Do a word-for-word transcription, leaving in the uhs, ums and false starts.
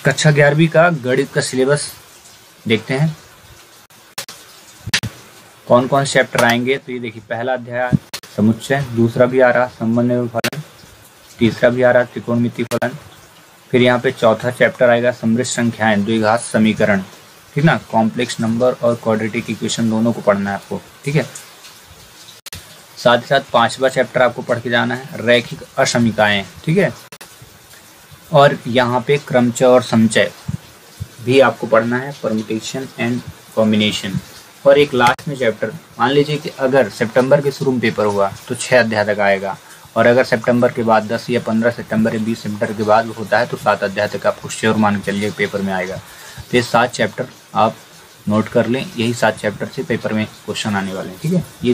कक्षा ग्यारहवीं का गणित का सिलेबस देखते हैं कौन कौन से चैप्टर आएंगे। तो ये देखिए, पहला अध्याय समुच्चय, दूसरा भी आ रहा संबंध एवं फलन, तीसरा भी आ रहा त्रिकोणमिति फलन, फिर यहाँ पे चौथा चैप्टर आएगा समृद्ध संख्याएं, द्विघात समीकरण, ठीक ना, कॉम्प्लेक्स नंबर और क्वाड्रेटिक इक्वेशन दोनों को पढ़ना है आपको, ठीक है। साथ ही साथ पांचवा चैप्टर आपको पढ़ के जाना है रैखिक असमीकाएं, ठीक है। और यहाँ पे क्रमचय और समचय भी आपको पढ़ना है, परम्यूटेशन एंड कॉम्बिनेशन। और एक लास्ट में चैप्टर, मान लीजिए कि अगर सितंबर के शुरू में पेपर हुआ तो छः अध्याय तक आएगा, और अगर सितंबर के बाद दस या पंद्रह सितंबर या बीस सितंबर के बाद होता है तो सात अध्याय तक आपको श्योर मान के चलिए पेपर में आएगा। तो ये सात चैप्टर आप नोट कर लें, यही सात चैप्टर से पेपर में क्वेश्चन आने वाले हैं, ठीक है। ये